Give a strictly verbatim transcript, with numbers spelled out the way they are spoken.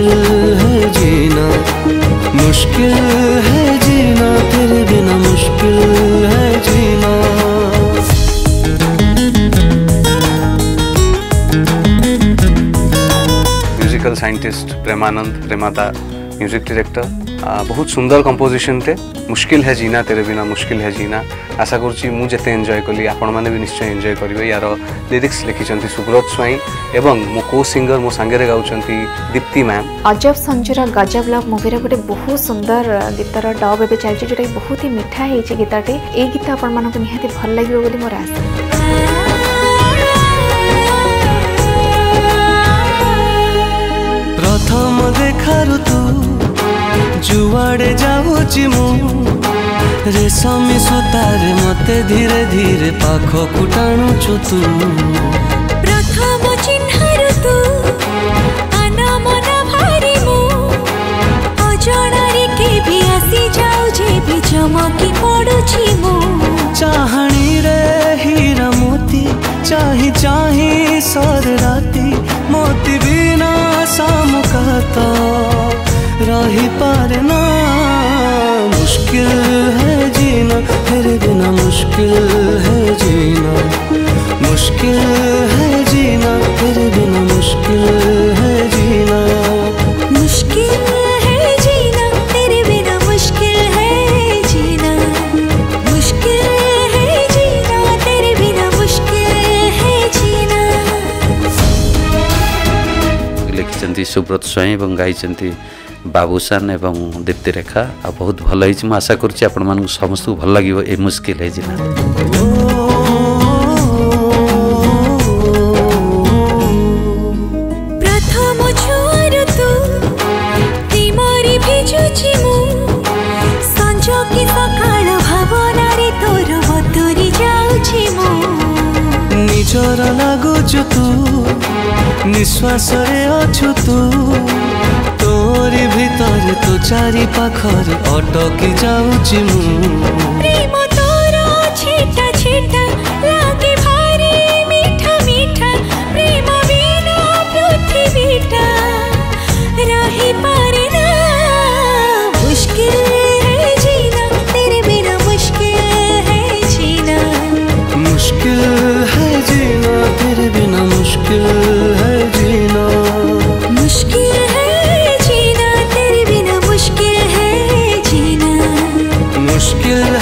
मुश्किल है जीना, मुश्किल है जीना तेरे बिना, मुश्किल है जीना। म्यूजिकल साइंटिस्ट प्रेमानंद प्रेमादा म्यूजिक डायरेक्टर, बहुत सुंदर कंपोजिशन थे। मुश्किल है जीना तेरे बिना, मुश्किल है जीना। आशा करुँची मु जिते एंजॉय कली आपण मैंने भी निश्चय एंजॉय करेंगे। यार लिरिक्स लिखिं सुब्रत स्वाई एवं मो को सिंगर मो सांगे गाउंट दीप्ति मैम। अजब संजुरा गजब लव मूवीर गोटे बहुत सुंदर गीतर डब ए चलती जोटा बहुत ही मिठा है गीतटे। ये गीत आपण मानक निहाती भल लगे बोली मोर आशा। प्रथम देखारु तू जुआड़े जाऊची मु, रेशमी सुतारे मते धीरे धीरे पाखकु टाणुछु तू। प्रथम चिन्हारु तू आना मना भारी मु, अजणारे के भी आसी जाऊ जे भी चमकी पड़ुछि मु। चाहणी रे हीरा मोती चाही चाही सर राती, मोती बिना सामुकाता रही पारे ना। मुश्किल है जीना तेरे बिना, मुश्किल है जीना, मुश्किल है जीना तेरे बिना, मुश्किल है जीना, मुश्किल है जीना तेरे बिना, मुश्किल है जीना, मुश्किल है जीना तेरे बिना, मुश्किल है जीना। लिखिं सुब्रत स्वाई और गाई बाबूसान एवं दीप्ति रेखा। आ बहुत भल है। आशा करुँची आपण मानक समस्त भल लगे ये मुश्किल है जीना। प्रथम छुआर तू प्रेमरे भिजुछि मु, संज की सकाळ भावना रे तोर बतुरी जाउछि मु। निजर लागुछु तू निश्वास रे अछु तू, तोरी भीतर तो चारि पाखरे अटकी जाउछि मु। प्रेम तोर छेटा छेटा लागे भारी मीठा मीठा, प्रेम बिना पृथ्वीटा रही पारे ना। मुश्किल है जीना तेरे बिना, मुश्किल है जीना, मुश्किल है जीना तेरे बिना, मुश्किल है जीना, मुश्किल है जीना तेरे बिना, मुश्किल है जीना, मुश्किल